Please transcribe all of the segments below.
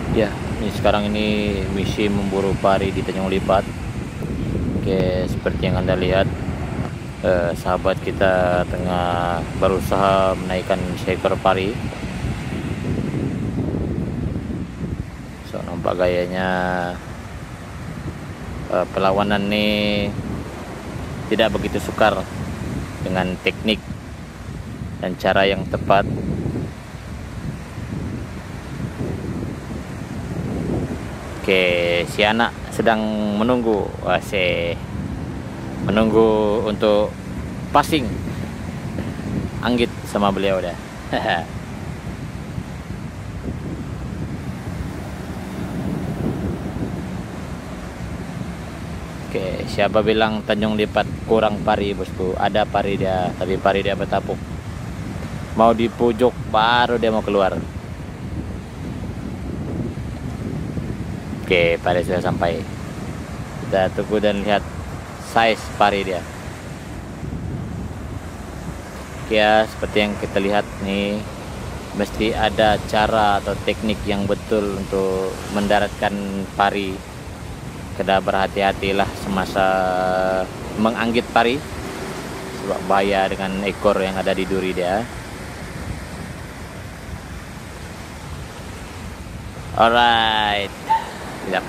Ya, ini sekarang ini misi memburu pari di Tanjung Lipat. Oke, seperti yang Anda lihat, sahabat kita tengah berusaha menaikkan seekor pari. So, nampak gayanya perlawanan ini tidak begitu sukar dengan teknik dan cara yang tepat. Oke, si anak sedang menunggu, menunggu untuk passing anggit sama beliau dah. Oke, siapa bilang Tanjung Lipat kurang pari, bosku? Ada pari dia, tapi pari dia bertapuk. Mau di pojok baru dia mau keluar. Oke, pari sudah sampai. Kita tunggu dan lihat size pari dia. Oke ya, seperti yang kita lihat nih, mesti ada cara atau teknik yang betul untuk mendaratkan pari. Kita berhati-hatilah semasa menganggit pari, sebab bahaya dengan ekor yang ada di duri dia. Alright, tidak.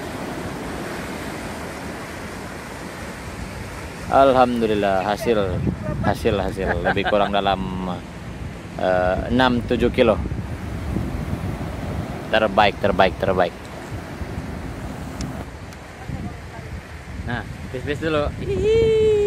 Alhamdulillah hasil lebih kurang dalam 6-7 kilo. Terbaik. Nah, bis dulu. Hihi.